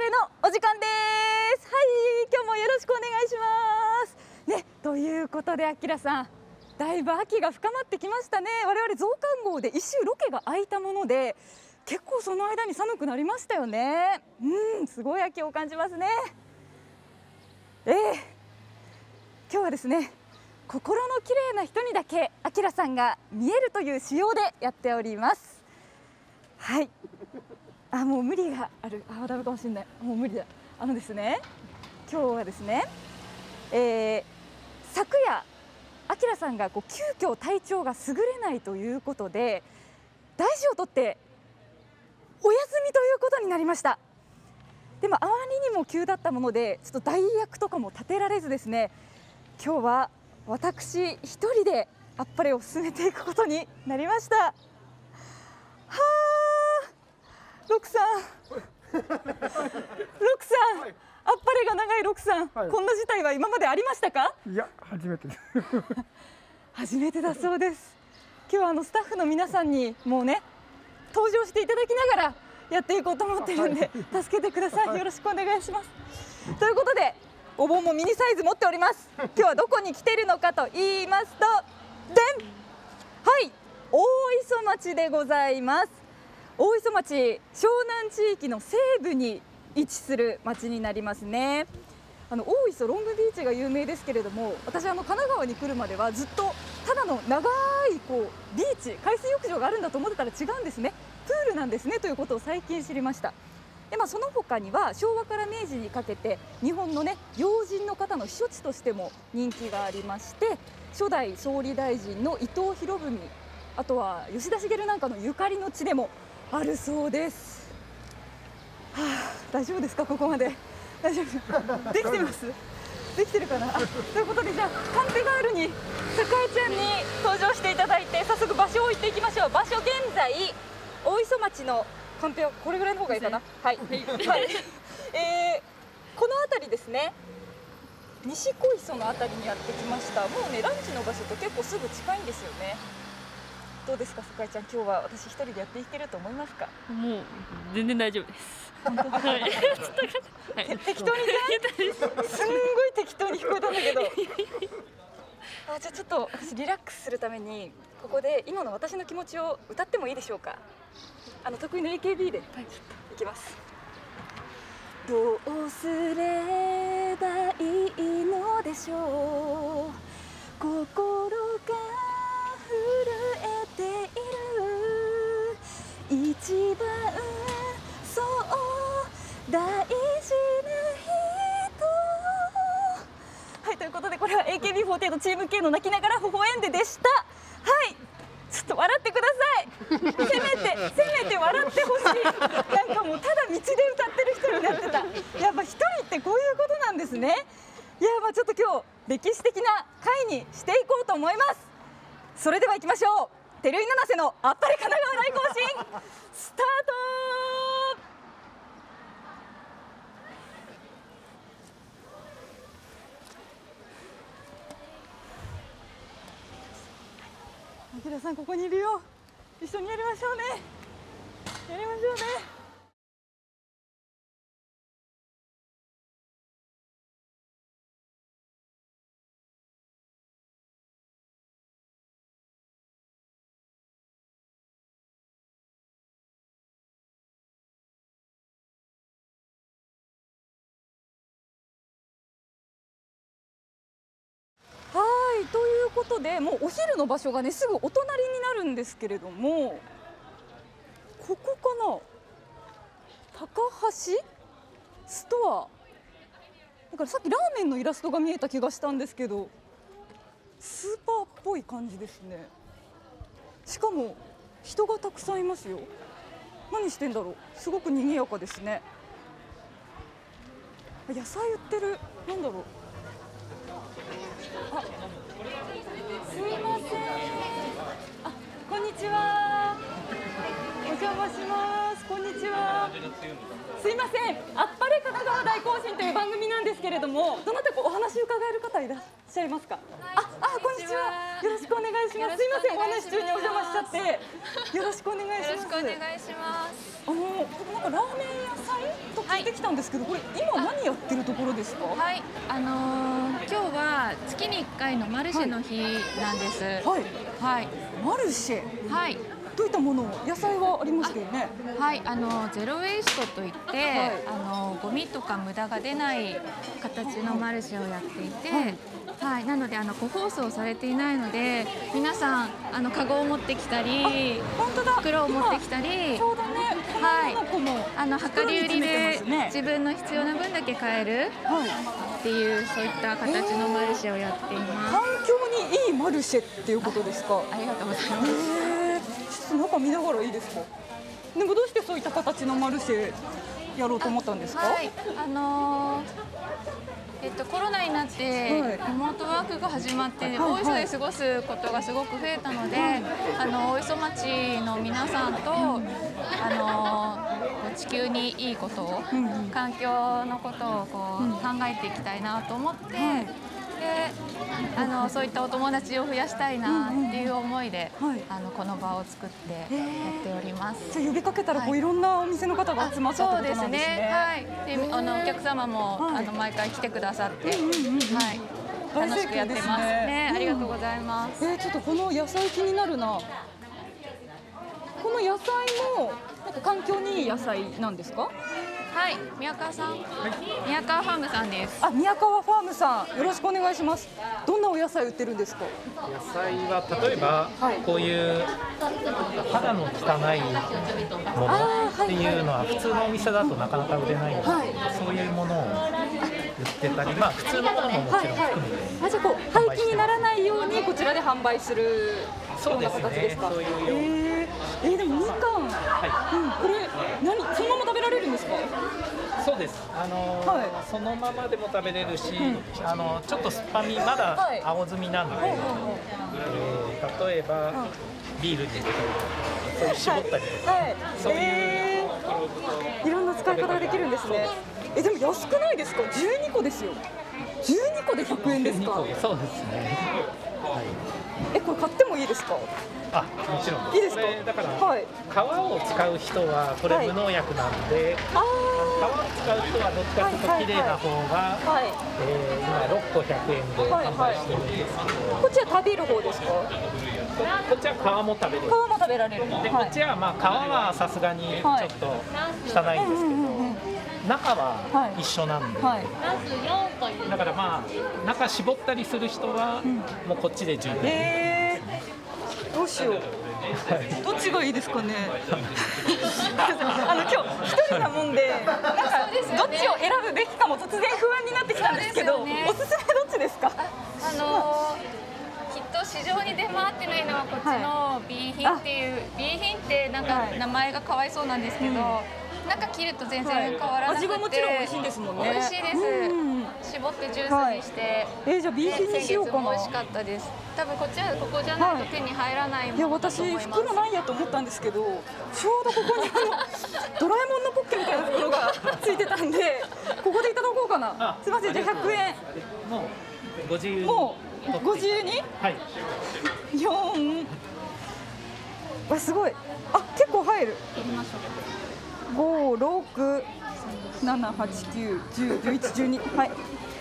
れのお時間です。はい、今日もよろしくお願いしますね。ということで、あきらさん、だいぶ秋が深まってきましたね。我々増刊号で一周ロケが空いたもので、結構その間に寒くなりましたよね。すごい秋を感じますね。今日はですね、心の綺麗な人にだけあきらさんが見えるという仕様でやっております。はい、もう無理がある。ダメかもしれない。もう無理だ。ですね、今日はですね、昨夜あきらさんが急遽体調が優れないということで、大事をとってお休みということになりました。でもあまりにも急だったもので、ちょっと代役とかも立てられずですね、今日は私一人であっぱれを進めていくことになりました。はー、ロクさんロクさん、あっぱれが長いロクさん、こんな事態は今までありましたか？ いや、初めてです初めてだそうです。今日はスタッフの皆さんにもうね、登場していただきながらやっていこうと思ってるんで、助けてください。よろしくお願いします。ということで、お盆もミニサイズ持っております。今日はどこに来てるのかと言いますと、でん、はい、大磯町でございます。大磯町、湘南地域の西部に位置する町になりますね。大磯ロングビーチが有名ですけれども、私神奈川に来るまではずっとただの長いビーチ、海水浴場があるんだと思ってたら違うんですね。プールなんですねということを最近知りました。で、その他には昭和から明治にかけて日本の要人の方の避暑地としても人気がありまして、初代総理大臣の伊藤博文、あとは吉田茂なんかのゆかりの地でもあるそうです。大丈夫ですか、ここまで。大丈夫できてます？できてるかな。ということで、じゃあカンペガールにさかえちゃんに登場していただいて、早速場所を行っていきましょう。場所、現在大磯町のカンペはこれぐらいの方がいいかな。はい、この辺りですね、西小磯の辺りにやってきました。もうね、ランチの場所と結構すぐ近いんですよね。どうですか、さかえちゃん、今日は私一人でやっていけると思いますか？ もう全然大丈夫です。 本当？はい。適当にね、すんごい適当に聞こえたんだけど。じゃあちょっと私リラックスするために、ここで今の私の気持ちを歌ってもいいでしょうか？得意の AKB でいきます。どうすればいいのでしょう、心が震えている、一番そう大事な人。はい、ということで、これは AKB48 チーム K の泣きながら微笑んででした。はい、ちょっと笑ってください。せめて笑ってほしい。なんかもうただ道で歌ってる人になってた。やっぱ一人ってこういうことなんですね。いや、ちょっと今日歴史的な回にしていこうと思います。それでは行きましょう。照井七瀬のあっぱれ神奈川大行進スタート。あきらさん、ここにいるよ。一緒にやりましょうね。やりましょうね。ということで、もうお昼の場所がね、すぐお隣になるんですけれども、ここかな、高橋ストアだから、さっきラーメンのイラストが見えた気がしたんですけど、スーパーっぽい感じですね。しかも人がたくさんいますよ。何してんだろう。すごく賑やかですね。野菜売ってる。なんだろう。すいません。こんにちは。お邪魔します。こんにちは。すいません。あっぱれ神奈川大行進という番組なんですけれども、どなたかお話伺える方いらっしゃいますか？こんにちは。よろしくお願いします。すいません。お話中にお邪魔しちゃって。よろしくお願いします。 よろしくお願いします。 なんかラーメン屋さんとか聞いてきたんですけど、これ今何やってるところですか？ はい、今日は月に1回のマルシェの日なんです。 はい。 はい。 マルシェ。 はい。 どういったもの、野菜はありますけどね。 はい、ゼロウェイストといって、ゴミとか無駄が出ない形のマルシェをやっていて、はい、なので個包装されていないので、皆さんカゴを持ってきたり、袋を持ってきたり、 ちょうどね、 はい、 量り売りで自分の必要な分だけ買えるっていうそういった形のマルシェをやっています。 環境にいいマルシェっていうことですか？ ありがとうございます。 中見ながらいいですか？でもどうしてそういった形のマルシェやろうと思ったんですか？ はい、コロナになってリモートワークが始まって大磯で過ごすことがすごく増えたので、大磯町の皆さんと地球にいいことを、環境のことを考えていきたいなと思って、でそういったお友達を増やしたいなっていう思いで、この場を作ってやっております。 じゃあ呼びかけたらいろんなお店の方が集まったってことなんですね。 はい。でお客様も毎回来てくださって、はい、楽しくやってますね。ありがとうございます。 ちょっとこの野菜気になるな。この野菜もなんか環境にいい野菜なんですか？ はい、宮川さん、宮川ファームさんです。 あ、宮川ファームさん、よろしくお願いします。どんなお野菜売ってるんですか？ 野菜は例えば、こういう肌の汚いものっていうのは普通のお店だとなかなか売れないので、そういうものを売ってたり、まあ普通のものももちろん含めて。 じゃあこう廃棄にならないようにこちらで販売するような形ですか？ そういうような。 でもみかん、これそのまま食べられるんですか？ そうです。そのままでも食べれるし、ちょっと酸っぱみまだ青摘みなので、例えばビールに入れたりとか、そういう絞ったりとか、そういういろんな使い方ができるんですね。でも安くないですか？12個ですよ。12個で100円ですか？ そうですね。 これ買ってもいいですか？ あ、もちろんいいですか？ だから皮を使う人はこれ無農薬なんで、皮を使う人はどっちかというと綺麗な方が今6個100円で販売してるんですけど、 こっちは食べる方ですか？ こっちは皮も食べれる。 皮も食べられる。 で、こっちはまあ皮はさすがにちょっと汚いんですけど、中は一緒なんで、だからまあ中絞ったりする人はもうこっちで十分。 どうしよう。どっちがいいですかね。今日一人なもんで、なんかどっちを選ぶべきかも突然不安になってきたんですけど、おすすめどっちですか？ きっと市場に出回ってないのはこっちの B 品っていう、B 品ってなんか名前がかわいそうなんですけど、なんか切ると全然変わらなくて、 味がもちろん美味しいんですもんね。 美味しいです。絞ってジュースにして、 じゃあ B 品にしようかな。 美味しかったです。多分ここじゃないと手に入らないものだと思います。 私袋ないやと思ったんですけど、ちょうどここにドラえもんのポッケみたいな袋がついてたんで、ここでいただこうかな。すみません、じゃあ100円。 もうご自由に。 もうご自由に？はい。4。わ、すごい。あ、結構入る。5、6、7、8、9、10、11、12。はい。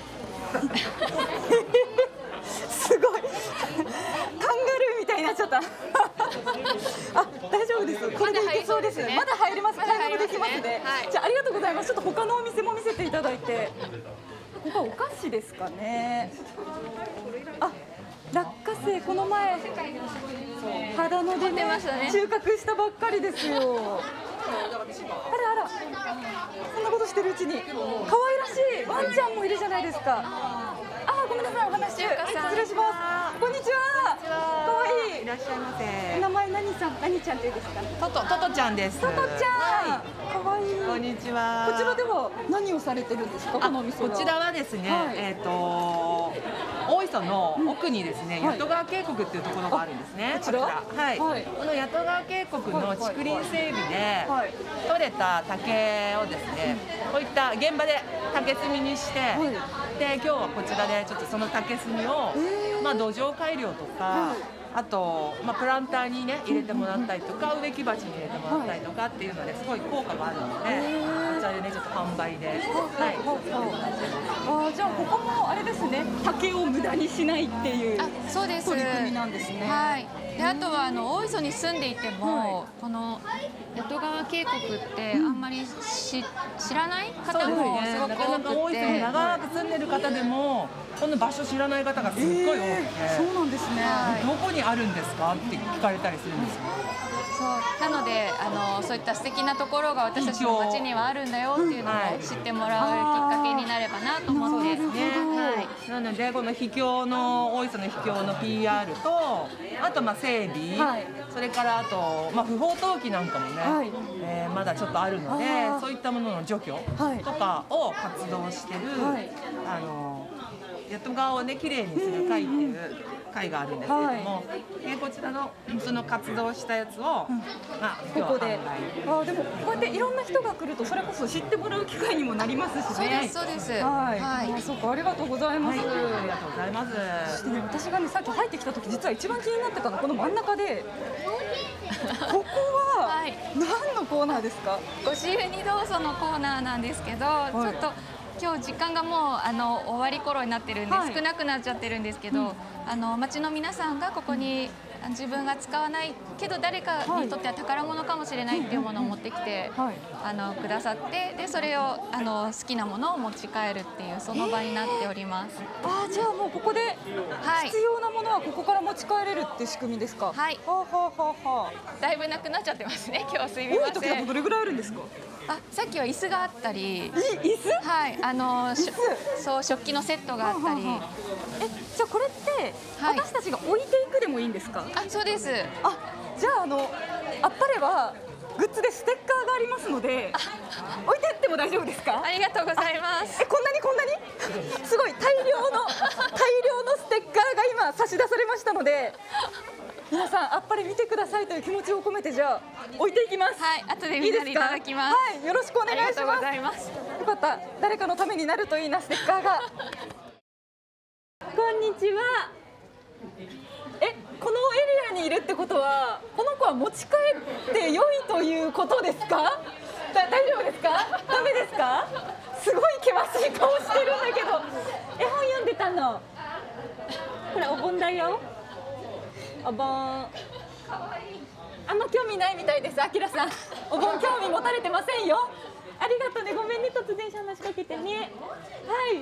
すごい。カンガルーみたいになっちゃった。あ、大丈夫です。これでいけそうです。まだ入ります。買い物できますね。じゃあありがとうございます。ちょっと他のお店も見せていただいて。ここはお菓子ですかね。あ、落花生この前肌のでね収穫したばっかりですよ。あら、そんなことしてるうちに可愛らしいワンちゃんもいるじゃないですか。あ、ごめんなさい、お話失礼します。こんにちは。可愛い。 いらっしゃいませ。 お名前何ちゃんっていうんですか？ トトちゃんです。 トトちゃん。可愛い。 こんにちは。 こちらでは何をされてるんですか？このお店は。 こちらはですね、大磯の奥にですね、八戸川渓谷っていうところがあるんですね。 こちら？ はい。この八戸川渓谷の竹林整備で採れた竹をですね、こういった現場で竹炭にして、で今日はこちらでちょっとその竹炭をまあ土壌改良とか。あと、プランターにね入れてもらったりとか、植木鉢に入れてもらったりとかっていうのですごい効果があるので、 ちらでねちょっと販売で、はい。 じゃあここもあれですね、竹を無駄にしないっていうそうです取り組みなんですね。 はい。であとは大磯に住んでいても、この谷戸川渓谷ってあんまり知らない方もすごくなかなか大多くて、 磯に長く住んでる方でもこの場所知らない方がすっごい多くて、 そうなんですね。 どこにあるんですかって聞かれたりするんですよ。 そうなのでそういった素敵なところが私たちの街にはあるんだよっていうのを知ってもらうきっかけになればなと思って、 なのでこの秘境の大磯の秘境の PR とあと整備、それからあと不法投棄なんかもね、まだちょっとあるのでそういったものの除去とかを活動してる、谷戸川をねきれいにする会っていう会があるんですけれども、こちらのその活動したやつを、 ここででもこうやっていろんな人が来るとそれこそ知ってもらう機会にもなりますしね。 そうです。 そうか、ありがとうございます。 ありがとうございます。 そしてね、私がねさっき入ってきた時実は一番気になってたのこの真ん中でここは何のコーナーですか？ ご自由にどうぞのコーナーなんですけど、ちょっと今日時間がもう終わり頃になってるんで少なくなっちゃってるんですけど、町の皆さんがここに自分が使わないけど誰かにとっては宝物かもしれないっていうものを持ってきてくださって、でそれを好きなものを持ち帰るっていうその場になっております。 じゃあもうここで必要なものはここから持ち帰れるっていう仕組みですか？ はい。だいぶなくなっちゃってますね。今日すみません。 多い時はどれぐらいあるんですか？ さっきは椅子があったり、 椅子？ はい、そう食器のセットがあったり。 じゃあこれって私たちが置いていくでもいいんですか？ そうです。 じゃああっぱれはグッズでステッカーがありますので置いてっても大丈夫ですか？ ありがとうございます。 こんなにすごい大量のステッカーが今差し出されましたので。皆さんあっぱれ見てくださいという気持ちを込めてじゃあ置いていきます。 はい、後でみんなでいただきます。 はい、よろしくお願いします。 ありがとうございます。 よかった、誰かのためになるといいなステッカーが。こんにちは。このエリアにいるってことはこの子は持ち帰って良いということですか？大丈夫ですか？ダメですか？すごい険しい顔してるんだけど。絵本読んでたの。これお盆だよ。お盆。あんま興味ないみたいです。あきらさん、お盆興味持たれてませんよ。ありがとうね、ごめんね、突然話しかけてね。はい、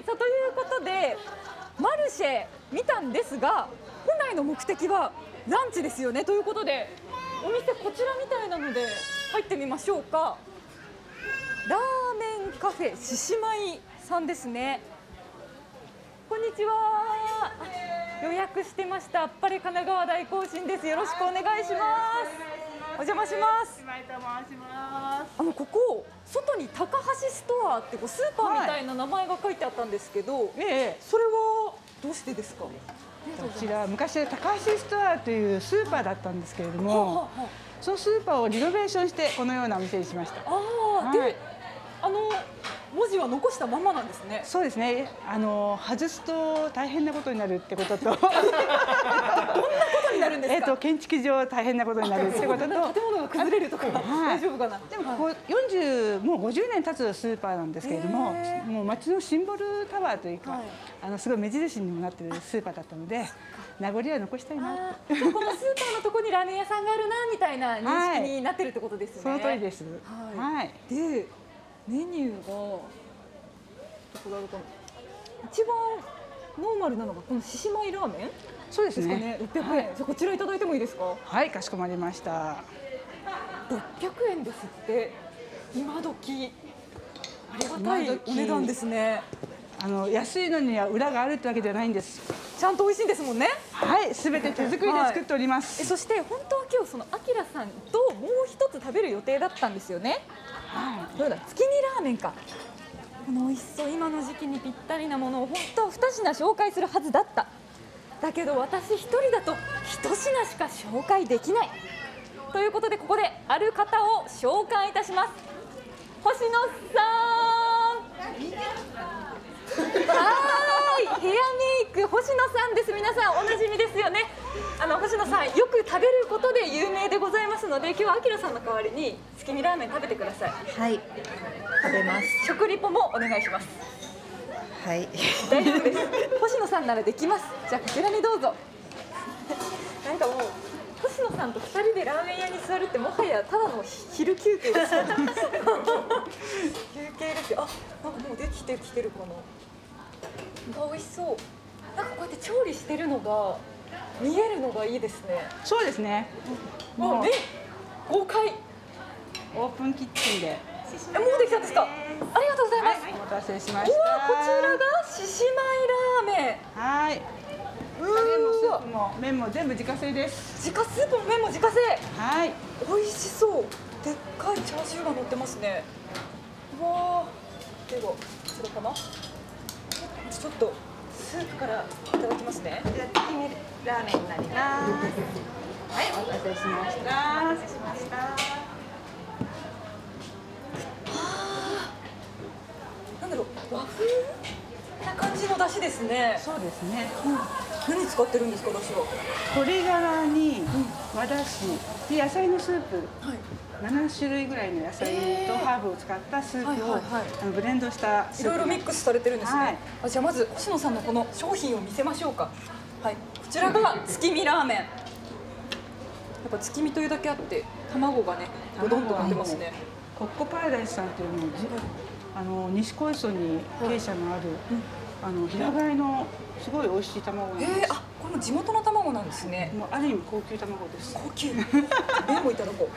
ということでマルシェ見たんですが、本来の目的はランチですよね。ということでお店こちらみたいなので入ってみましょうか。ラーメンカフェ獅子舞さんですね。こんにちは。予約してました。あっぱれ神奈川大行進です。よろしくお願いします。お邪魔します。ここ外に高橋ストアってスーパーみたいな名前が書いてあったんですけど、それはどうしてですか？ こちら昔は高橋ストアというスーパーだったんですけれども、そのスーパーをリノベーションしてこのようなお店にしました。 で、文字は残したままなんですね。 そうですね。外すと大変なことになるってことと、どんなことになるんですか？ 建築上大変なことになるってことと、 建物が崩れるとか大丈夫かな。 でもここもう50年経つスーパーなんですけれども、もう街のシンボルタワーというか、すごい目印にもなっているスーパーだったので、名残は残したいな。 このスーパーのところにラーメン屋さんがあるなみたいな認識になってるってことですね。 その通りです。 はい。で、メニューがどこだろうかな。一番ノーマルなのがこの獅子舞ラーメン。 そうですね。 600円。じゃこちらいただいてもいいですか？ はい、かしこまりました。 600円ですって。今時ありがたいお値段ですね。 安いのには裏があるってわけじゃないんです。 ちゃんと美味しいんですもんね。 はい、すべて手作りで作っております。 そして本当は今日あきらさんともう一つ食べる予定だったんですよね。そうだ、月見ラーメンか。この美味しそう、今の時期にぴったりなものを本当は2品紹介するはずだった。だけど私一人だと1品しか紹介できない。ということでここである方を紹介いたします。星野さん。ヘアメイク星野さんです。皆さんおなじみですよね。星野さんよく食べることで有名でございますので、今日はあきらさんの代わりに月見ラーメン食べてください。 はい。 食べます。 食リポもお願いします。 はい。 大丈夫です。星野さんならできます。じゃあこちらにどうぞ。なんかもう星野さんと2人でラーメン屋に座るってもはやただの昼休憩です。休憩ですよ。あ、なんかもうできてきてるかな。美味しそう。なんかこうやって調理してるのが見えるのがいいですね。 そうですね。 もうね、豪快。 オープンキッチンで。 もうできたんですか。ありがとうございます。 お待たせしまうわ、 した。 こちらが獅子舞ラーメン。 はい。タレもスープも麺も全部自家製です。 自家スープも麺も自家製。 はい。 美味しそう。でっかいチャーシューが乗ってますね。うわー。ではこちらかな。ちょっとスープからいただきますね。 じゃあ月見ラーメンになります。 はい、お待たせしました。 お待たせしました。 なんだろう、和風な感じの出汁ですね。 そうですね。 何使ってるんですか、出汁は。 鶏ガラに和だしで野菜のスープ。 はい。 7種類ぐらいの野菜とハーブを使ったスープをブレンドしたスープ。 いろいろミックスされてるんですね。 はい、 あ、じゃあまず星野さんのこの商品を見せましょうか。はい。こちらが月見ラーメン。やっぱ月見というだけあって卵がね、どどんと乗ってますね。 コッコパラダイスさんというのを西小磯に鶏舎のある平飼いのすごい美味しい卵なんです。 あ、これも地元の卵なんですね。 もうある意味高級卵です。 高級。麺もいただこう。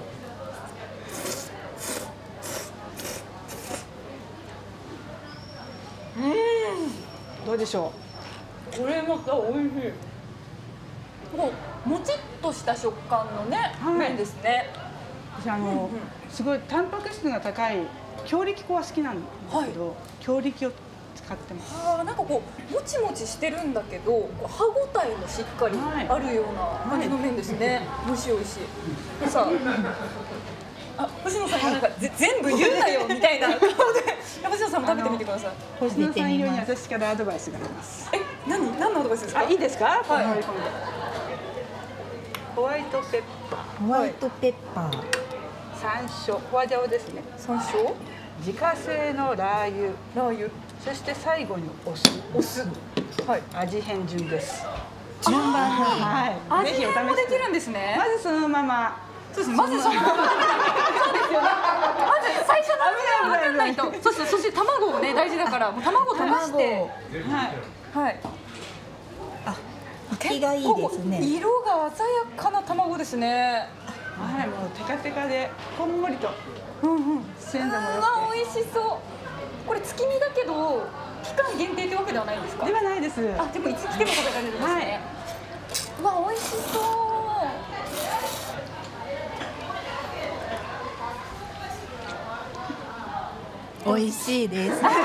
どうでしょう。これまた美味しい。もうもちっとした食感のね、麺ですね。 私すごいタンパク質が高い強力粉は好きなんですけど、強力を使ってます。 なんかこうもちもちしてるんだけど、歯ごたえもしっかりあるような感じの麺ですね。美味しい美味しい。さあ、星野さんがなんか全部言うなよみたいな顔で、星野さんも食べてみてください。 星野さん用に私からアドバイスがあります。 何のアドバイスですか？ いいですか？ はい。 ホワイトペッパー。 ホワイトペッパー。 山椒、ホワジャオですね。 山椒。 自家製のラー油。 ラー油。 そして最後にお酢。 お酢。はい。 味変順です。 順番に。 はい。 味変もできるんですね。 まずそのまま。 そうです。まずそのまま。そうですよね。まず最初の味が分かんないと。そして卵をね大事だから、もう卵溶かして。はいはい。 生きがいいですね。 色が鮮やかな卵ですね。 はい、もうテカテカでこんもりと。鮮度も良くて。 美味しそう。これ月見だけど期間限定ってわけではないんですか？ ではないです。 あ、でもいつ来ても食べられるんですね。うわ、美味しそう。 美味しいです。 この笑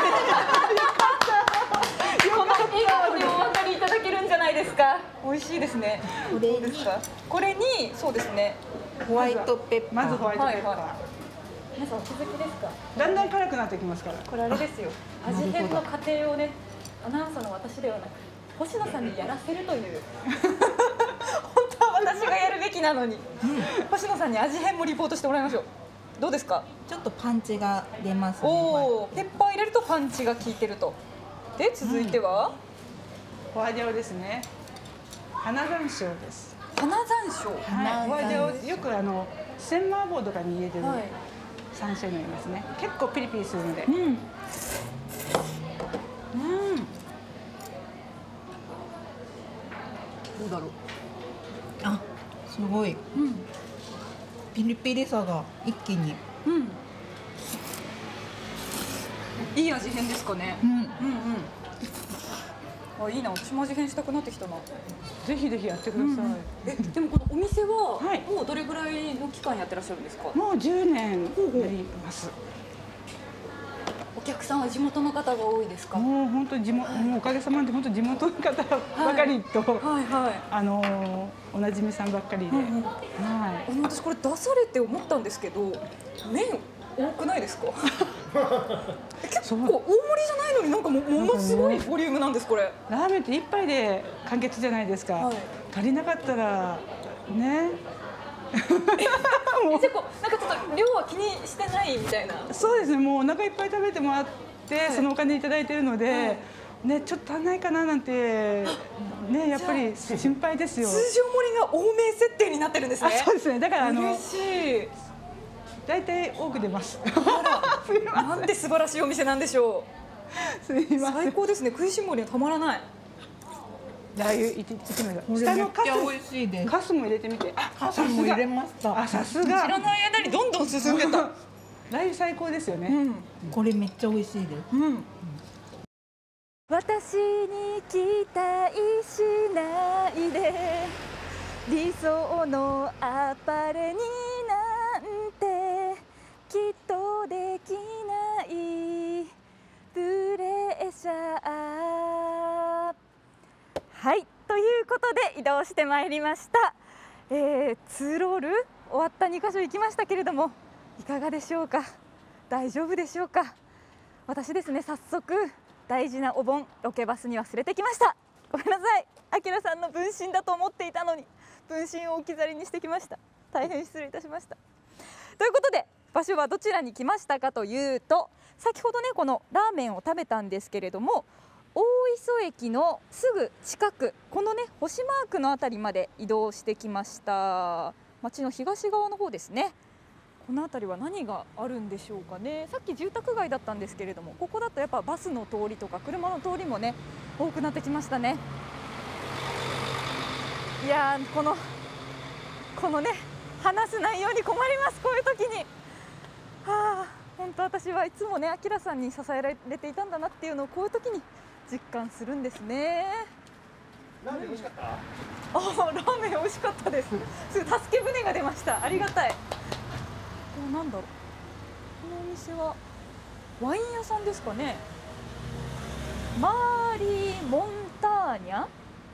顔でお分かりいただけるんじゃないですか。美味しいですね。これにそうですね。 ホワイトペッパー。 まずホワイトペッパー。 皆さんお気づきですか？ だんだん辛くなってきますから。 これあれですよ。味変の過程をね、アナウンサーの私ではなく星野さんにやらせるという。本当は私がやるべきなのに、星野さんに味変もリポートしてもらいましょう。どうですか？ ちょっとパンチが出ますね。 おお、ペッパー入れるとパンチが効いてると。で続いては、 ホワジャオですね。花山椒です。 花山椒。 ホワジャオよく千麻婆とかに入れてる山椒になりますね。結構ピリピリするので。 どうだろう。 あ、すごい。ピリピリさが一気に。 いい味変ですかね。あ、いいな。私も味変したくなってきたな。 ぜひぜひやってください。 でもこのお店はもうどれぐらいの期間やってらっしゃるんですか？ もう10年やります。 お客さんは地元の方が多いですか？ もう本当にもうおかげさまで本当地元の方ばかりと、おなじみさんばっかりで、 私これ出されて思ったんですけど、麺多くないですか？結構大盛りじゃないのになんかものすごいボリュームなんですこれ。 ラーメンって一杯で完結じゃないですか。足りなかったらね。 なんかちょっと量は気にしてないみたいな。 そうですね、もうお腹いっぱい食べてもらって、そのお金いただいてるので、ね、ちょっと足んないかななんてね、やっぱり心配ですよ。 通常盛りが多め設定になってるんですね。 そうですね、だから嬉しい。 大体多く出ます。 なんて素晴らしいお店なんでしょう。すみません。 最高ですね。食いしん坊にはたまらない。 ラー油いってみる。 下のカス美味しいです。 カスも入れてみて。 カスも入れました。 あ、さすが。 知らない間にどんどん進んでた。 ラー油最高ですよね。 これめっちゃ美味しいです。 私に期待しないで、理想のアパレになんてきっとできないプレッシャー。はい、ということで移動してまいりました。ツロール終わった2カ所行きましたけれども、いかがでしょうか。大丈夫でしょうか。私ですね、早速大事なお盆ロケバスに忘れてきました。ごめんなさい。あきらさんの分身だと思っていたのに分身を置き去りにしてきました。大変失礼いたしました。ということで場所はどちらに来ましたかというと、先ほどねこのラーメンを食べたんですけれども、大磯駅のすぐ近く、このね星マークのあたりまで移動してきました。町の東側の方ですね。この辺りは何があるんでしょうかね。さっき住宅街だったんですけれども、ここだとやっぱバスの通りとか車の通りもね多くなってきましたね。いやー、このね話す内容に困ります。こういう時にはあ、本当私はいつもねあきらさんに支えられていたんだなっていうのをこういう時に実感するんですね。 ラーメン美味しかった？ ラーメン美味しかったです。助け舟が出ました。ありがたい。なんだろう、このお店はワイン屋さんですかね。マーリー・モンターニャ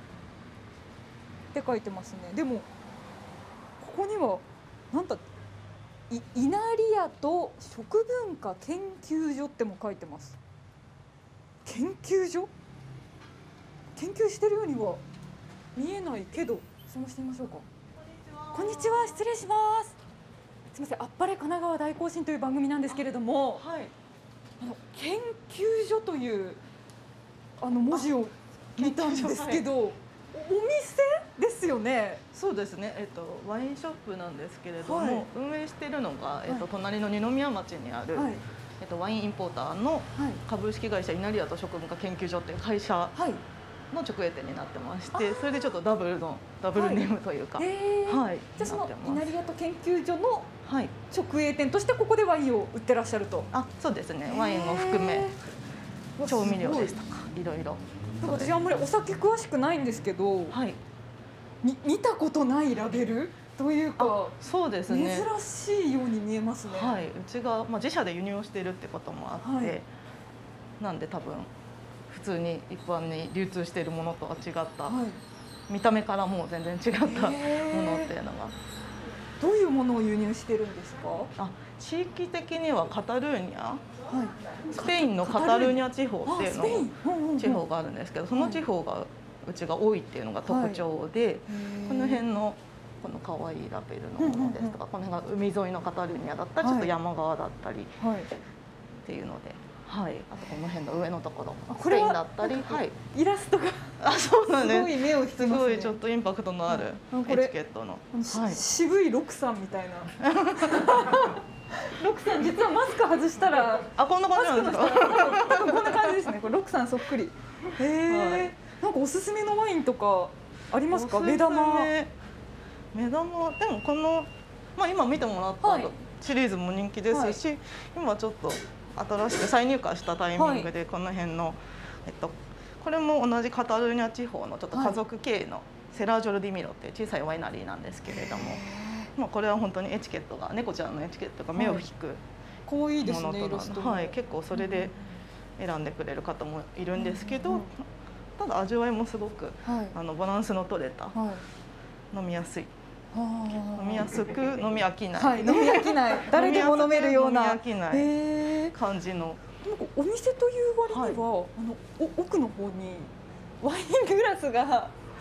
って書いてますね。でもここにはなんだ、イナリアと食文化研究所っても書いてます。研究所？研究してるようには見えないけど、探してみましょうか。こんにちは、失礼します。すみません、あっぱれ神奈川大行進という番組なんですけれども、はい、研究所という文字を見たんですけど、お店ですよね。 そうですね、ワインショップなんですけれども、運営しているのが、隣の二宮町にある、ワインインポーターの株式会社イナリアと食文化研究所っていう会社の直営店になってまして、それでちょっとダブルネームというか、じゃあそのイナリアと研究所の直営店としてここでワインを売ってらっしゃると。 そうですね、ワインを含め調味料ですとかいろいろ。 私あんまりお酒詳しくないんですけど、見たことないラベルというか、 そうですね、 珍しいように見えますね。 うちが自社で輸入をしているってこともあって、なんで多分普通に一般に流通しているものとは違った、見た目からもう全然違ったものっていうのが。 どういうものを輸入してるんですか？ 地域的にはカタルーニャ、スペインのカタルーニャ地方っていうの地方があるんですけど、その地方がうちが多いっていうのが特徴で、この辺のこの可愛いラベルのものですとか、この辺が海沿いのカタルーニャだったり、ちょっと山側だったりっていうので。あとこの辺の上のところ、スペインだったり、 イラストがそうなんです。 すごい目を引きますね。 すごいちょっとインパクトのあるエチケットの、 渋いロクさんみたいな。ロクさん実はマスク外したら、 こんな感じなんですか？ 多分こんな感じですね。これロクさんそっくり。なんかおすすめのワインとかありますか？目玉でもこの今見てもらったシリーズも人気ですし、今ちょっと新しく再入荷したタイミングでこの辺の、これも同じカタルーニャ地方のちょっと家族経営のセラージョルディミロっていう小さいワイナリーなんですけれども、これは本当にエチケットが猫ちゃんのエチケットが目を引くものとな結構それで選んでくれる方もいるんですけど、ただ味わいもすごくバランスの取れた、飲みやすい。飲みやすく飲み飽きない、 飲み飽きない、誰でも飲めるような飲み飽きない感じの。 お店という割には、奥の方にワイングラスが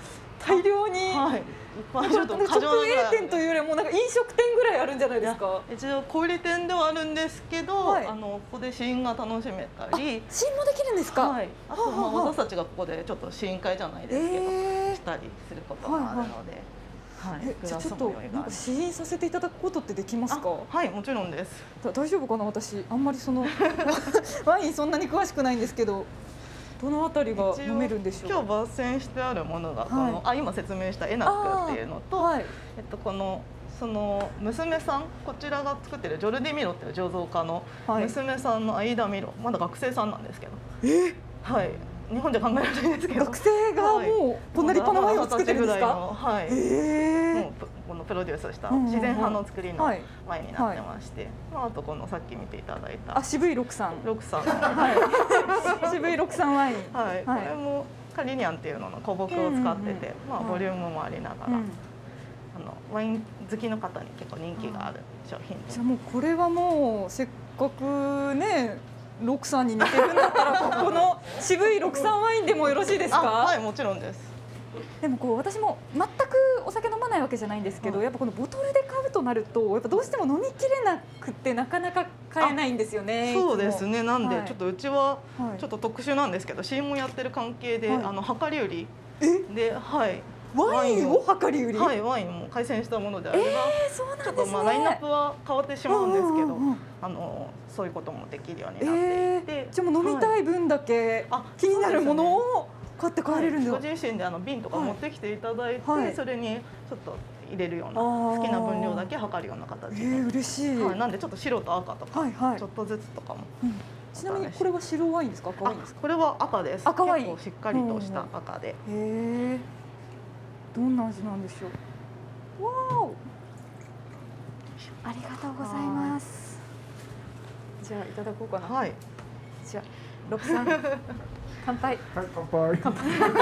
大量に。 はい。いっぱいあると直営店というよりもなんか飲食店ぐらいあるんじゃないですか。 一応小売店ではあるんですけど、ここで試飲が楽しめたり、 試飲もできるんですか。 はい。あと私たちがここでちょっと試飲会じゃないですけど、したりすることもあるので。はい、 じゃあちょっとなんか試飲させていただくことってできますか。 はい、もちろんです。 大丈夫かな、私あんまりそのワインそんなに詳しくないんですけど、どのあたりが飲めるんでしょう。 今日抜栓してあるものがこの、今説明したエナックっていうのと、このその娘さん、こちらが作ってるジョルディ・ミロっていう醸造家の娘さんのアイダ・ミロ、まだ学生さんなんですけど、はい。日本じゃ考えられないんですけど、 学生がもうこんな立派なワインを作ってるんですか。 はい。もうこのプロデュースした自然派の作りのワインになってまして、あとこのさっき見ていただいた渋い六さん、渋い六さんワイン、 はい。これもカリニャンっていうのの古木を使ってて、ボリュームもありながら、ワイン好きの方に結構人気がある商品です。 じゃあもうこれはもうせっかくね。六さんに似てるんだったらこの渋い六さんワインでもよろしいですか。 はい、もちろんです。 でもこう私も全くお酒飲まないわけじゃないんですけど、やっぱこのボトルで買うとなるとやっぱどうしても飲みきれなくてなかなか買えないんですよね。 そうですね。なんでちょっとうちはちょっと特殊なんですけど、試飲もやってる関係で量り売りで、はい。 ワインを量り売り。 はい、ワインも開栓したものであれば、ちょっとラインナップは変わってしまうんですけど、そういうこともできるようになっていて、 じゃあもう飲みたい分だけ気になるものを買って帰れるんだ。 ご自身で瓶とか持ってきていただいて、それにちょっと入れるような好きな分量だけ測るような形で。 嬉しい。 なんでちょっと白と赤とかちょっとずつとかも。 ちなみにこれは白ワインですか、赤ワインですか。 これは赤です。 赤ワイン。 結構しっかりとした赤で。 どんな味なんでしょう。わお。ありがとうございます。じゃあいただこうかな。 はい。 じゃあ六さん乾杯。 はい、乾杯。 乾杯。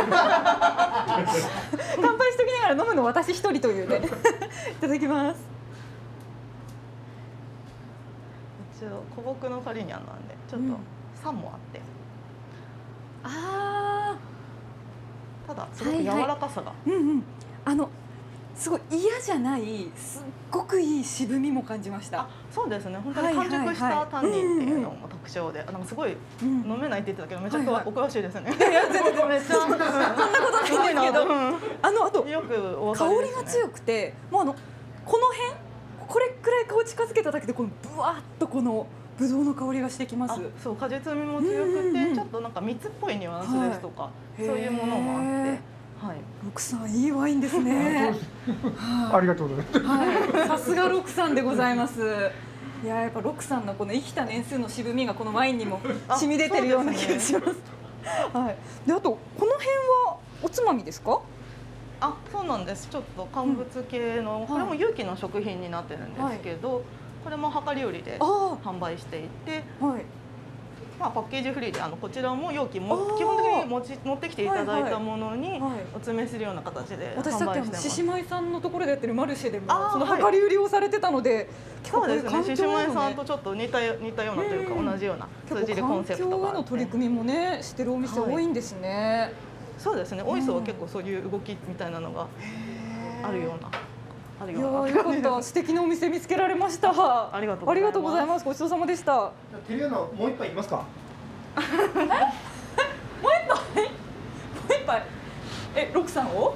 乾杯しときながら飲むの私一人というね。いただきます。 一応古木のカリニャンなんでちょっと酸もあって。ただすごく柔らかさが、 すごい嫌じゃないすっごくいい渋みも感じました。 そうですね。本当に完熟したタンニンっていうのも特徴で、すごい飲めないって言ってたけどめちゃくちゃお詳しいですね。 いや全然めっちゃそんなことないんですけど、あとよくお分か香りですね。 りが強くて、もうこの辺これくらい顔近づけただけでこのブワーッとこのブドウの香りがしてきます。 そう、果実味も強くて、ちょっとなんか蜜っぽいニュアンスですとか、そういうものもあって。はい、 六さんいいワインですね。 ありがとうございます。 さすが六さんでございます。いや、やっぱ六さんのこの生きた年数の渋みがこのワインにも染み出てるような気がします。はい。で、あとこの辺はおつまみですか？ そうなんです。ちょっと乾物系の、これも有機の食品になってるんですけど、これも量り売りで販売していて。パッケージフリーでこちらも容器も基本的に持ってきていただいたものにお詰めするような形で販売してます。 私さっき獅子舞さんのところでやってるマルシェでもその量り売りをされてたので、 そうですね。獅子舞さんとちょっと似たようなというか同じような通じるコンセプトがあって、環境への取り組みもねしてるお店多いんですね。 そうですね。オイソは結構そういう動きみたいなのがあるような。 いやよかった。素敵なお店見つけられました。 ありがとうございます。ごちそうさまでした。 テリアのもう一杯いきますか。 もう一杯。六さんを。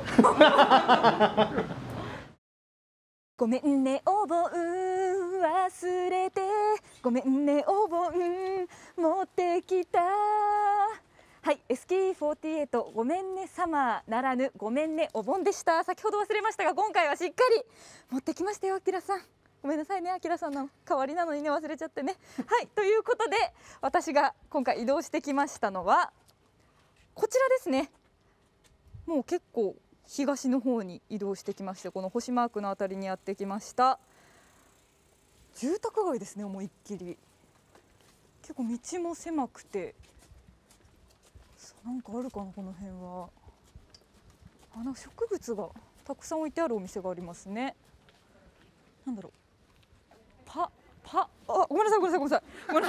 ごめんねお盆忘れて、ごめんねお盆持ってきた。はい、SKE48 ごめんねサマーならぬごめんねお盆でした。先ほど忘れましたが今回はしっかり持ってきましたよ、あきらさん。ごめんなさいね、あきらさんの代わりなのにね忘れちゃってね。はい、ということで私が今回移動してきましたのはこちらですね。もう結構東の方に移動してきまして、この星マークのあたりにやってきました。住宅街ですね、思いっきり。結構道も狭くて、なんかあるかな、この辺は。なんか植物がたくさん置いてあるお店がありますね。なんだろう。ごめんなさい。いや、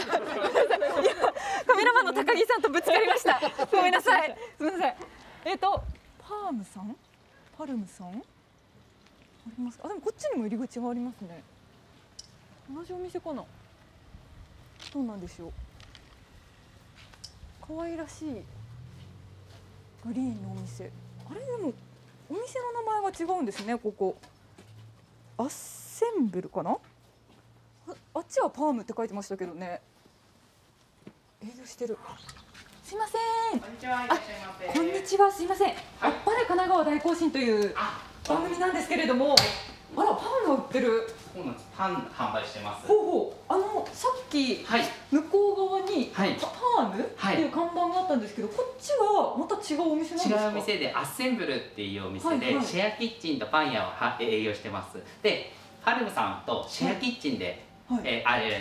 カメラマンの高木さんとぶつかりました。ごめんなさい。すみません。パームさん。 ハルムさんあります。あ、でもこっちにも入り口がありますね。同じお店かな。どうなんでしょう。可愛らしいグリーンのお店。あれでもお店の名前が違うんですね。ここアッセンブルかな。あっちはパームって書いてましたけどね。営業してる。すいません。こんにちは。こんにちは。すいません。あっぱれ神奈川大行進という番組なんですけれども、あらパンが売ってる。 そうなんです。パン販売してます。 ほうほう。さっき、 はい、 向こう側に、 はい、 パームっていう看板があったんですけど、こっちはまた違うお店なんですか？ 違うお店でアッセンブルっていうお店で、 はいはい、 シェアキッチンとパン屋を営業してます。で、ハルムさんとシェアキッチンで、はい、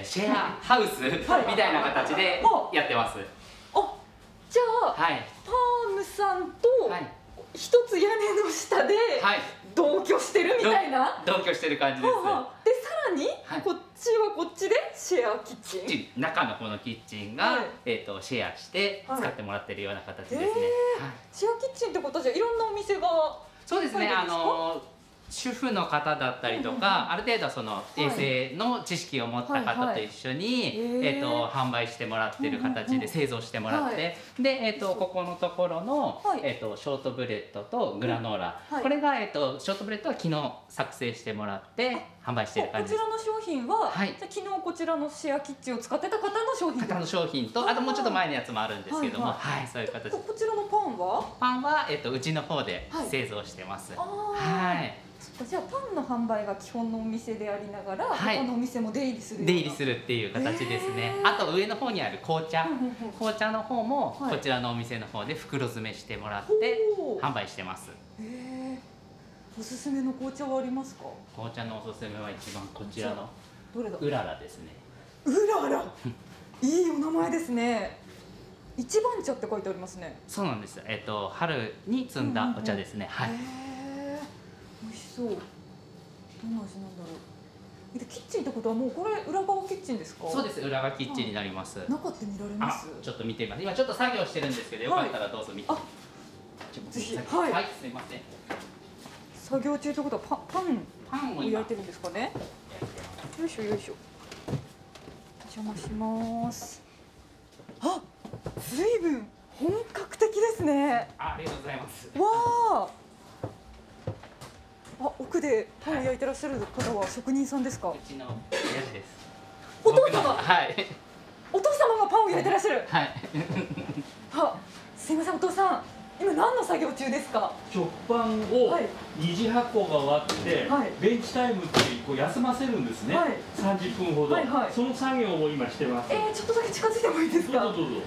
シェアハウス、はい、みたいな形でやってます。 じゃあ、 はい、 パームさんと一つ屋根の下で同居してるみたいな、 同居してる感じです。 で、さらに、こっちはこっちでシェアキッチン、 中のこのキッチンが、シェアして使ってもらってるような形ですね。 シェアキッチンってことはじゃあいろんなお店が。 そうですね、主婦の方だったりとか、ある程度その衛生の知識を持った方と一緒に販売してもらってる形で製造してもらって、でここのところのショートブレッドとグラノーラ、これがショートブレッドは昨日作成してもらって販売してる感じです。 こちらの商品は昨日こちらのシェアキッチンを使ってた方の商品。 方の商品と、あともうちょっと前のやつもあるんですけども、そういう形。 こちらのパンは？ パンはうちの方で製造してます。はい。 じゃあパンの販売が基本のお店でありながら、他のお店も出入りする。 出入りするっていう形ですね。あと上の方にある紅茶の方もこちらのお店の方で袋詰めしてもらって販売してます。 おすすめの紅茶はありますか？ 紅茶のおすすめは一番こちらのうららですね。 うらら、いいお名前ですね。一番茶って書いてありますね。 そうなんです。春に摘んだお茶ですね。はい。 美味しそう。どんな味なんだろう。で、キッチンってことはもうこれ裏側キッチンですか？ そうです。裏側キッチンになります。 中って見られます？ ちょっと見てみます。今ちょっと作業してるんですけど、よかったらどうぞ見て。 ぜひ。 はい、すみません。 作業中ということはパンを焼いてるんですかね。よいしょよいしょ。お邪魔します。あ、随分本格的ですね。 ありがとうございます。 わあ。奥でパンを焼いてらっしゃる方は職人さんですか？ うちの親父です。 お父様。 はい。 お父様がパンを焼いてらっしゃる。 はい。 すいません、お父さん。今何の作業中ですか？ 食パンを二次発酵が終わって、ベンチタイムってこう休ませるんですね。30分ほど。その作業を今してます。 ちょっとだけ近づいてもいいですか？ どうぞどうぞ。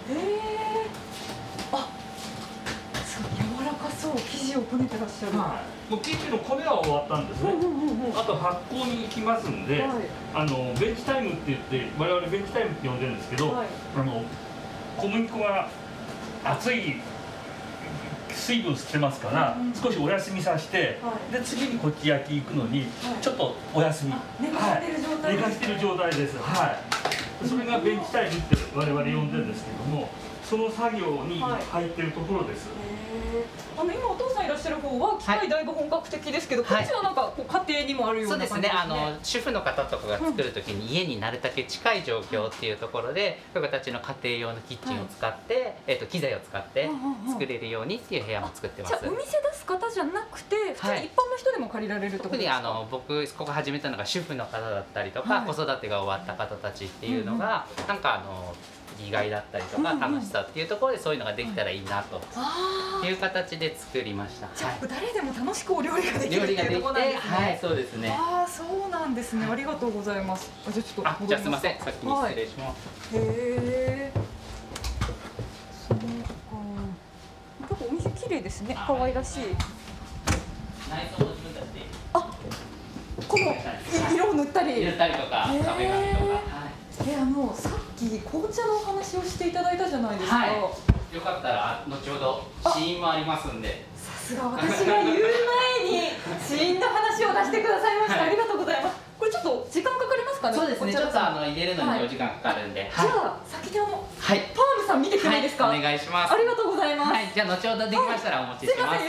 柔らかそう。生地をこねてらっしゃる。 もう生地のこねは終わったんですね。あと発酵に行きますんで、ベンチタイムって言って我々ベンチタイムって呼んでるんですけど、小麦粉が熱い水分吸ってますから、少しお休みさせて、で次にこっち焼き行くのにちょっとお休み、寝かしてる状態です。それがベンチタイムって我々呼んでるんですけども、その作業に入ってるところです。 今お父さんいらっしゃる方は機械だいぶ本格的ですけど、こっちはなんかこう家庭にもあるような感じですね。 そうですね。主婦の方とかが作るときに家になるだけ近い状況っていうところで、そういう形の家庭用のキッチンを使って、機材を使って作れるようにっていう部屋も作ってます。 じゃあお店出す方じゃなくて、普通に一般の人でも借りられるってことですか？ 特に僕ここ始めたのが主婦の方だったりとか、子育てが終わった方たちっていうのがなんか意外だったりとか楽しさっていうところでそういうのができたらいいなという形で作りました。 じゃあ誰でも楽しくお料理ができるっていうところなんですね。 はい、そうですね。 そうなんですね。ありがとうございます。じゃあちょっとじゃあすみません。先に失礼します。 へえ。そうか。結構お店綺麗ですね。可愛らしい。 内装も自分たちで。 この色を塗ったり。 とか壁紙とか。 さっき紅茶のお話をしていただいたじゃないですか。 よかったら後ほど試飲もありますんで。 さすが私が言う前に試飲の話を出してくださいました。ありがとうございます。これちょっと時間かかりますかね？ そうですね。ちょっと入れるのにお時間かかるんで。 じゃあ先にパームさん見てきてもいいですか？ お願いします。 ありがとうございます。 じゃあ後ほどできましたらお持ちします。 すいません、よろしくお願いします。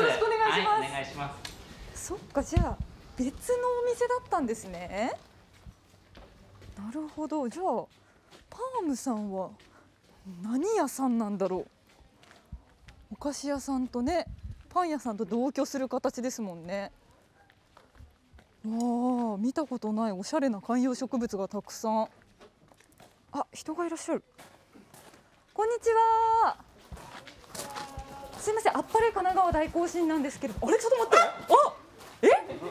します。 はい、お願いします。 そっか、じゃあ別のお店だったんですね。なるほど。じゃあパームさんは何屋さんなんだろう。お菓子屋さんとね、パン屋さんと同居する形ですもんね。わあ、見たことないおしゃれな観葉植物がたくさん。あ、人がいらっしゃる。こんにちは。すいません、あっぱれ神奈川大行進なんですけれど、あれちょっと待って。あ、え？ちょっと待って。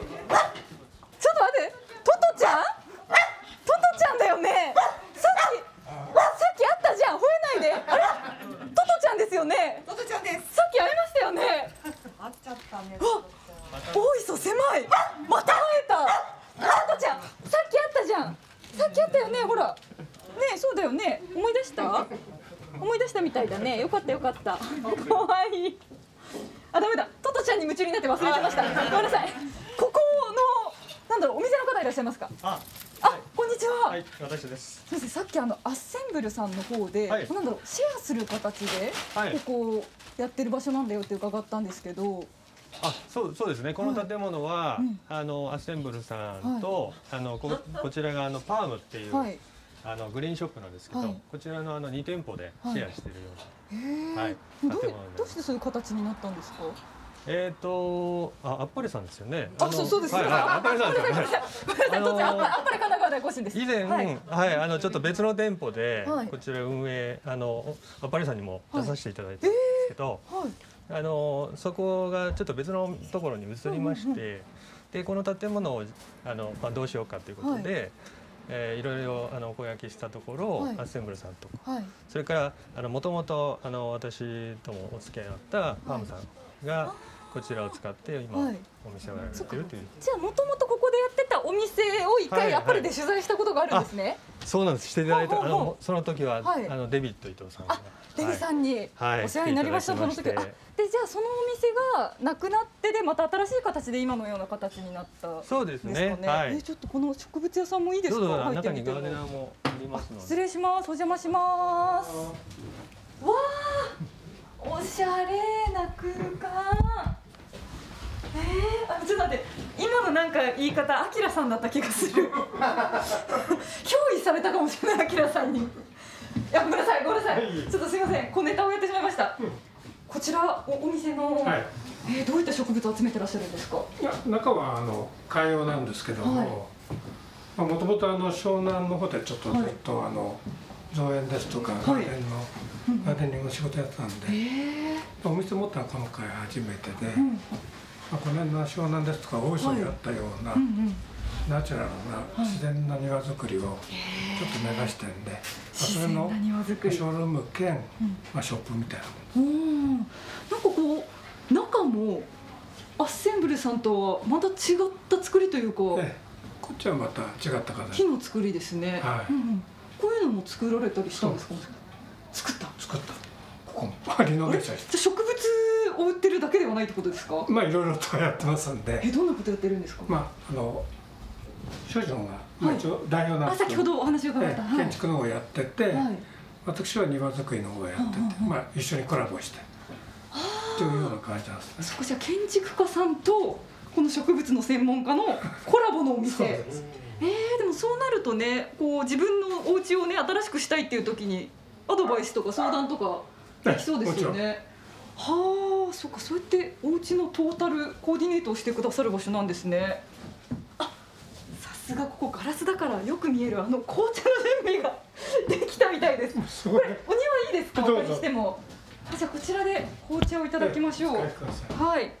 トトちゃん？トトちゃんだよね。さっき会ったじゃん。吠えないで。あれ？トトちゃんですよね。トトちゃんです。さっき会いましたよね。会っちゃったね。大磯狭い。また会えた。トトちゃん、さっき会ったじゃん。さっき会ったよね。ほら。ね、そうだよね。思い出した？思い出したみたいだね。よかったよかった。可愛い。あ、ダメだ。トトちゃんに夢中になって忘れてました。ごめんなさい。ここのなんだろう、お店の方いらっしゃいますか。あ、こんにちは。 はい、私です。 先生、さっきアッセンブルさんの方で、なんだろう、シェアする形でここやってる場所なんだよって伺ったんですけど。 あ、そうですね。この建物は、アッセンブルさんと、こちらがパームっていう、グリーンショップなんですけど、こちらの2店舗でシェアしているような、 どうしてそういう形になったんですか。 あっぱれさんですよね。 そうです。 あっぱれさんですよね。 あっぱれ神奈川大行進です。 以前、ちょっと別の店舗で、こちら運営、あっぱれさんにも出させていただいたんですけど。そこがちょっと別のところに移りまして、でこの建物をどうしようかということで、いろいろお声掛けしたところ、アッセンブルさんとか、それからもともと私ともお付き合いあったパームさんがこちらを使って今お店をやられているという。 じゃあもともとここでやってたお店を一回やっぱりで取材したことがあるんですね。 そうなんです。していただいたその時はデビッド伊藤さんが。 デビさんにお世話になりました。その時。で、じゃあそのお店がなくなってでまた新しい形で今のような形になったんですかね。 そうですね。 ちょっとこの植物屋さんもいいですか。 どうぞ。中にガーデナーもありますので。 失礼します。お邪魔します。わあ、おしゃれな空間。ちょっと待って、今のなんか言い方、あきらさんだった気がする。憑依されたかもしれない、あきらさんに。いや、ごめんなさい、ごめんなさい。ちょっとすみません、小ネタをやってしまいました。こちらお店の、どういった植物を集めてらっしゃるんですか。 いや、中は観葉なんですけども、もともと湘南の方でちょっとずっと造園ですとかガーデニングの仕事やってたんで、お店持ったのはこの回初めてで、この辺の湘南ですとか大磯にあったようなナチュラルな自然な庭作りをちょっと目指してるんで、それのショールーム兼ショップみたいなもの。 なんかこう中もアッセンブルさんとはまた違った作りというか、こっちはまた違った形。 木の作りですね。こういうのも作られたりしたんですか。作った。ここもリノベーションして。植物を売ってるだけではないってことですか。 まあいろいろとやってますんで。 どんなことやってるんですか。 少女が一応代表なんですけど、 先ほどお話を伺った。 建築の方をやってて、私は庭作りの方をやってて、一緒にコラボしてというような感じなんですね。 そこじゃ建築家さんとこの植物の専門家のコラボのお店。でもそうなるとね、こう自分のお家をね新しくしたいっていう時にアドバイスとか相談とかできそうですよね。はあ、そうか、そうやってお家のトータルコーディネートをしてくださる場所なんですね。あ、さすがここガラスだからよく見える紅茶の準備ができたみたいです。これお庭いいですか。お借りしても。じゃあこちらで紅茶をいただきましょう。はい。よ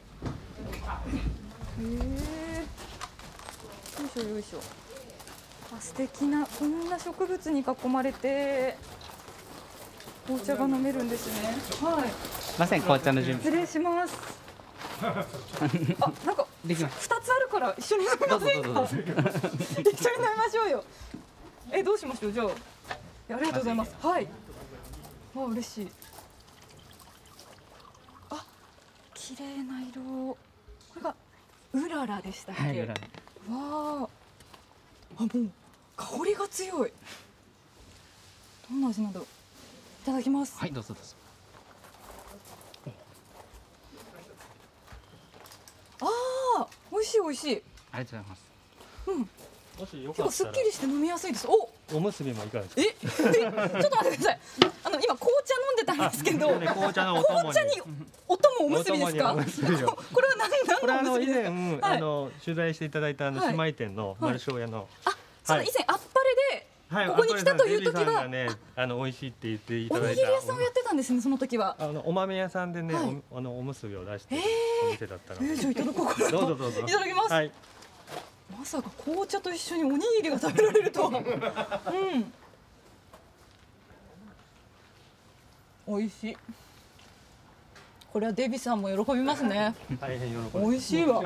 いしょよいしょ。素敵なこんな植物に囲まれて紅茶が飲めるんですね。はい。 すみません、紅茶の準備。 失礼します。なんか2つあるから一緒に飲みませんか。一緒に飲みましょうよ。どうしましょう。じゃあありがとうございます。はい。嬉しい。綺麗な色。これがうららでしたっけ。わあ。もう香りが強い。どんな味なんだろう。いただきます。 はい、どうぞどうぞ。 しい美味しい。 ありがとうございます。 うん。 もしよ結構かったらすっきりして飲みやすいです。 おむすびもいかがですか。 ちょっと待ってください。今紅茶飲んでたんですけど、 紅茶のお供に紅茶にお供おむすびですか。 おむすびをこれは何これのおむすび以ですか。 前取材していただいた姉妹店の丸庄屋の、 その以前あっぱれでここに来たという時は、 デビさんがね美味しいって言っていたおだいたにぎり屋さんをやってたんですね、その時は。 お豆屋さんでね、おむすびを出してるお店だったので、 じゃあいただこうかな。 どうぞどうぞ。 いただきます。 はい。 まさか紅茶と一緒におにぎりが食べられるとは。美味しい。これはデビさんも喜びますね。 大変喜び。 美味しいわ。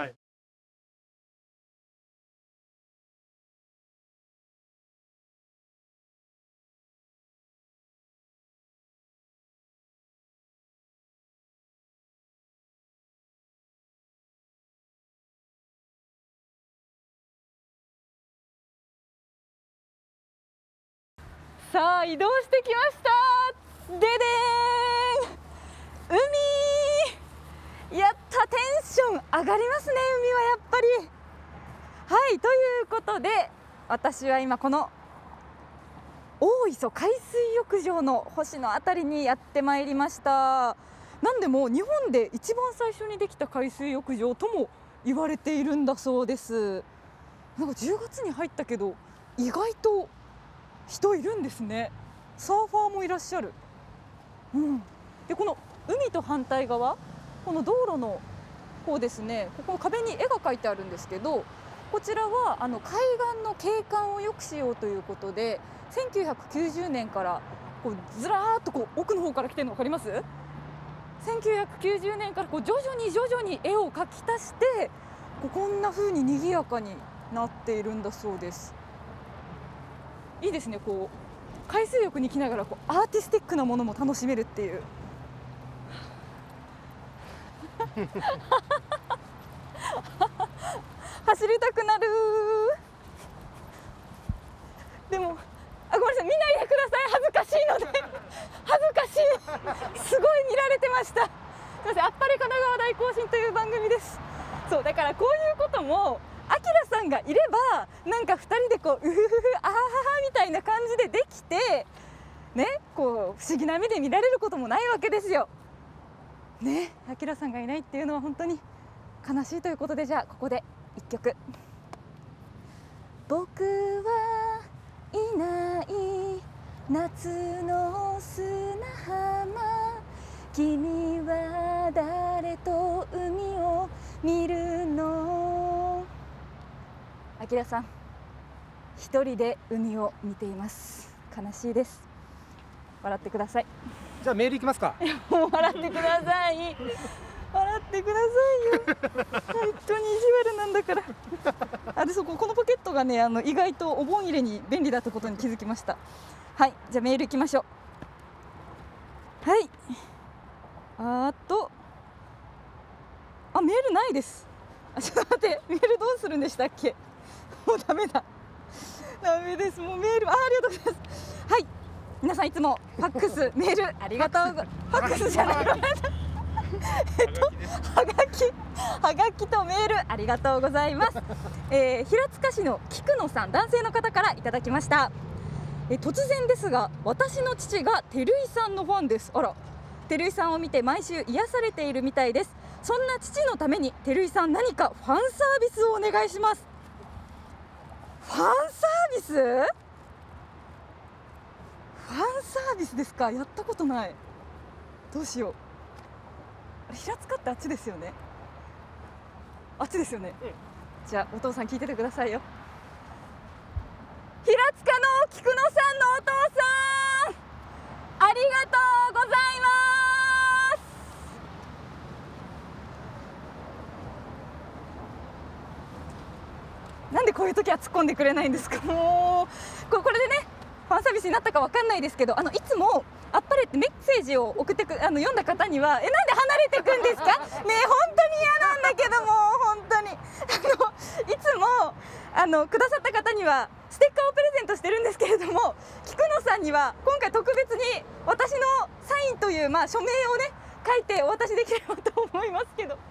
さあ移動してきました。ででーん、海。やったテンション上がりますね、海はやっぱり。はい、ということで私は今この大磯海水浴場の星のあたりにやってまいりました。なんでも日本で一番最初にできた海水浴場とも言われているんだそうです。なんか10月に入ったけど意外と人いるんですね。サーファーもいらっしゃる。でこの海と反対側、この道路の方ですね、ここ壁に絵が描いてあるんですけど、こちらは海岸の景観を良くしようということで1990年からこうずらーっとこう奥の方から来てるの分かります？ 1990年からこう徐々に絵を描き足してこんな風に賑やかになっているんだそうです。いいですね、こう海水浴に来ながらこうアーティスティックなものも楽しめるっていう。走りたくなる。でもごめんなさい、見ないでください、恥ずかしいので。恥ずかしい、すごい見られてました。すみません、あっぱれ神奈川大行進という番組です。そうだからこういうこともあきらさんがいればなんか2人でこううふふふあははみたいな感じでできてね、こう不思議な目で見られることもないわけですよ。ね、あきらさんがいないっていうのは本当に悲しいということで、じゃあここで1曲。僕はいない夏の砂浜、君は誰と海を見るの。あきらさん一人で海を見ています。悲しいです。笑ってください。 じゃあメールいきますか。 もう笑ってください。笑ってくださいよ。本当に意地悪なんだから。でこのポケットがね意外とお盆入れに便利だったことに気づきました。はい、じゃあメールいきましょう。はい。メールないです。ちょっと待って、メールどうするんでしたっけ。もうダメだ。ダメです。もうメールありがとうございます。はい。皆さんいつもファックスメールありがとう。ファックスじゃない。はがきとメールありがとうございます。平塚市の菊野さん、男性の方からいただきました。突然ですが、私の父が照井さんのファンです。あら、照井さんを見て毎週癒されているみたいです。そんな父のために照井さん、何かファンサービスをお願いします。ファンサービス？ファンサービスですか。やったことない。どうしよう。平塚ってあっちですよね。あっちですよね。じゃあお父さん聞いててくださいよ。平塚の菊野さんのお父さん、ありがとうございます。なんでこういう時は突っ込んでくれないんですか。もうこれでねファンサービスになったかわかんないですけど、いつもあっぱれってメッセージを送って読んだ方にはなんで離れてくんですかね。本当に嫌なんだけども、本当にいつもくださった方にはステッカーをプレゼントしてるんですけれども、菊野さんには今回特別に私のサインという署名をね書いてお渡しできればと思いますけど、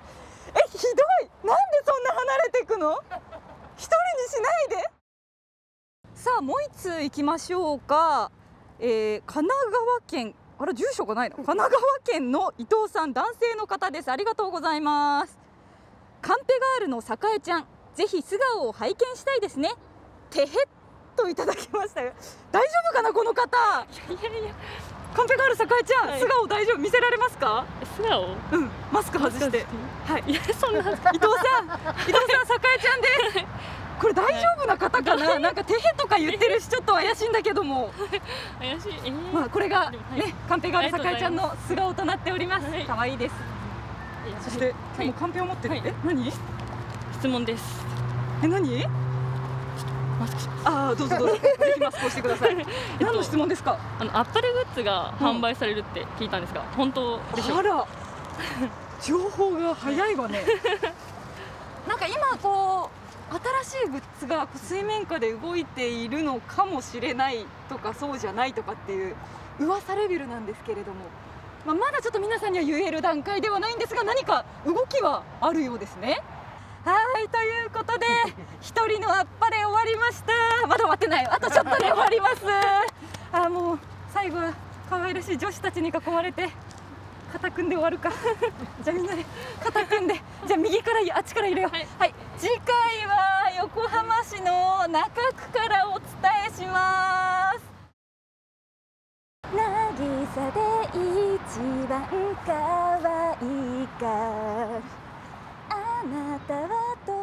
ひどい。なんでそんな離れていくの？一人にしないで。さあもう一通行きましょうか。神奈川県、あら住所がないの。神奈川県の伊藤さん、男性の方です。ありがとうございます。カンペガールの栄ちゃん、ぜひ素顔を拝見したいですね。てへっといただきましたよ。大丈夫かなこの方。いやカンペガール栄ちゃん、はい、素顔大丈夫、見せられますか？ 素顔？ マスク外して。はい。 いやそんな。伊藤さん、栄ちゃんです。これ大丈夫な方かな。なんかてへとか言ってるし、ちょっと怪しいんだけども。 怪しい。 まあこれがね、カンペガール栄ちゃんの素顔となっております。可愛いです。そして今日もカンペを持ってる。何？ 質問です。 何？マスクします。ああ、どうぞどうぞ。ぜひマスクをしてください。何の質問ですか？ アップルグッズが販売されるって聞いたんですが、本当でしょうか？ あら、情報が早いわね。なんか今こう新しいグッズが水面下で動いているのかもしれないとか、そうじゃないとかっていう噂レベルなんですけれども、まだちょっと皆さんには言える段階ではないんですが、何か動きはあるようですね。はい、ということで一人のあっぱれ終わりました。まだ終わってない。あとちょっとで終わります。もう最後は可愛らしい女子たちに囲まれて肩組んで終わるか。じゃあみんなで肩組んで、じゃあ右からあっちから入れよう。はい、次回は横浜市の中区からお伝えします。渚で一番可愛いか、あなたはど